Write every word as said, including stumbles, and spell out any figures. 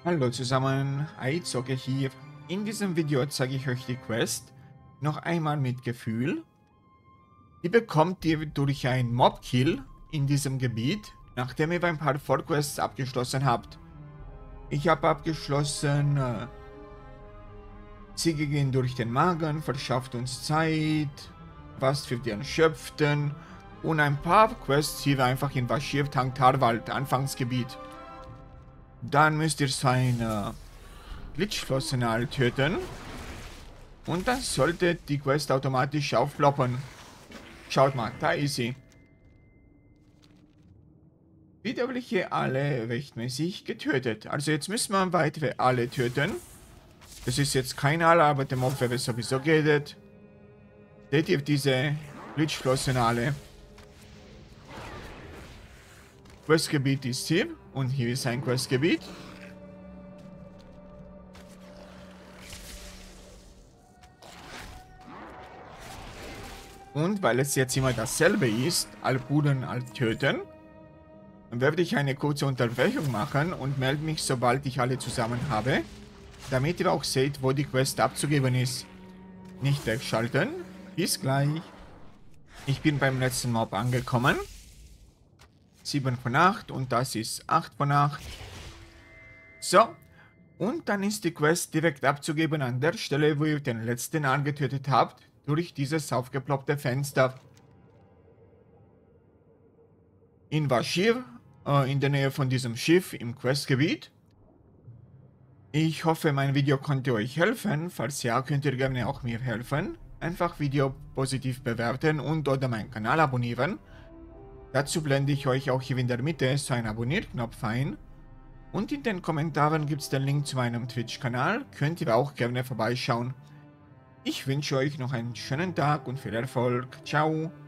Hallo zusammen, Aizocke hier. In diesem Video zeige ich euch die Quest noch einmal mit Gefühl. Die bekommt ihr durch einen Mob-Kill in diesem Gebiet, nachdem ihr ein paar Vorquests abgeschlossen habt. Ich habe abgeschlossen, äh, Siege gehen durch den Magen, verschafft uns Zeit, was für die Erschöpften und ein paar Quests hier einfach in Vashj'ir Tang-Tarwald, Anfangsgebiet. Dann müsst ihr sein äh, Glitchflossenal töten. Und dann sollte die Quest automatisch aufploppen. Schaut mal, da ist sie. Widerliche alle rechtmäßig getötet. Also jetzt müssen wir weitere alle töten. Das ist jetzt kein aller, aber der Mob wäre sowieso geedet. Seht ihr diese Glitchflossenale? Questgebiet ist hier. Und hier ist ein Questgebiet. Und weil es jetzt immer dasselbe ist, Alpuden alt töten, werde ich eine kurze Unterbrechung machen und melde mich, sobald ich alle zusammen habe, damit ihr auch seht, wo die Quest abzugeben ist. Nicht wegschalten. Bis gleich. Ich bin beim letzten Mob angekommen. sieben von acht und das ist acht von acht. So, und dann ist die Quest direkt abzugeben an der Stelle, wo ihr den letzten angetötet habt, durch dieses aufgeploppte Fenster. In Vashj'ir, äh, in der Nähe von diesem Schiff im Questgebiet. Ich hoffe, mein Video konnte euch helfen. Falls ja, könnt ihr gerne auch mir helfen. Einfach Video positiv bewerten und oder meinen Kanal abonnieren. Dazu blende ich euch auch hier in der Mitte so einen Abonnierknopf ein. Und in den Kommentaren gibt es den Link zu meinem Twitch-Kanal. Könnt ihr auch gerne vorbeischauen. Ich wünsche euch noch einen schönen Tag und viel Erfolg. Ciao.